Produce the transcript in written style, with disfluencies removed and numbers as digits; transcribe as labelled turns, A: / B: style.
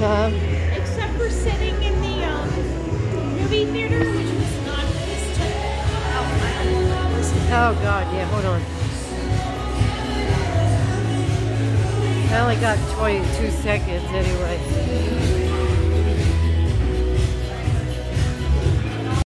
A: Except for sitting in the movie theater, which was not this took
B: Oh God, yeah, hold on. I only got 22 seconds anyway.